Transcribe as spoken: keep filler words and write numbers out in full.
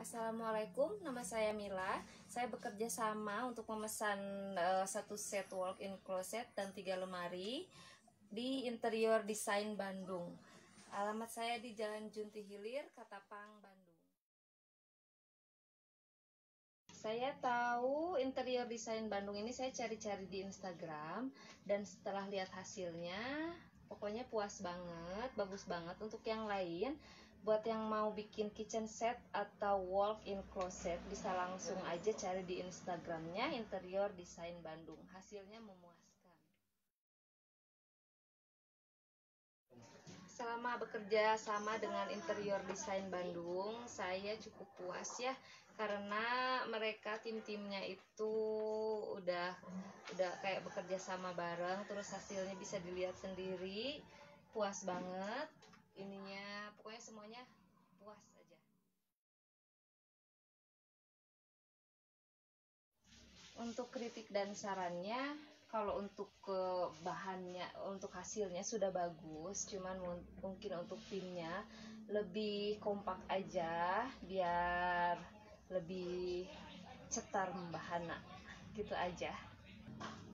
Assalamualaikum, nama saya Mila. Saya bekerja sama untuk memesan uh, satu set walk-in closet dan tiga lemari di Interior Design Bandung. Alamat saya di Jalan Junti Hilir, Katapang, Bandung. Saya tahu Interior Design Bandung ini saya cari-cari di Instagram, dan setelah lihat hasilnya pokoknya puas banget, bagus banget. Untuk yang lain, buat yang mau bikin kitchen set atau walk-in closet, bisa langsung aja cari di Instagramnya Interior Design Bandung. Hasilnya memuaskan. Selama bekerja sama dengan Interior Design Bandung, saya cukup puas ya, karena mereka tim-timnya itu udah udah kayak bekerja sama bareng, terus hasilnya bisa dilihat sendiri, puas banget. Ininya pokoknya semuanya puas aja. Untuk kritik dan sarannya, kalau untuk ke bahannya, untuk hasilnya sudah bagus, cuman mungkin untuk pinnya lebih kompak aja biar lebih cetar membahana, gitu aja.